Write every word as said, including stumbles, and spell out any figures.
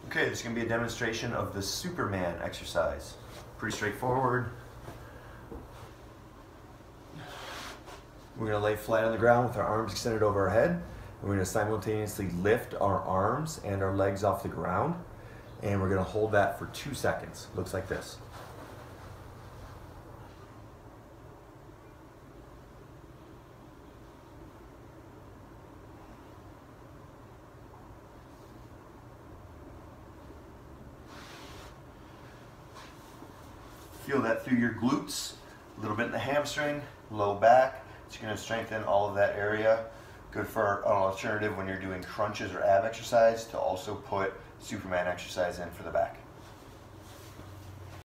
Okay, this is going to be a demonstration of the Superman exercise. Pretty straightforward. We're going to lay flat on the ground with our arms extended over our head. We're going to simultaneously lift our arms and our legs off the ground. And we're going to hold that for two seconds. Looks like this. Feel that through your glutes, a little bit in the hamstring, low back. It's going to strengthen all of that area. Good for an alternative when you're doing crunches or ab exercise to also put Superman exercise in for the back.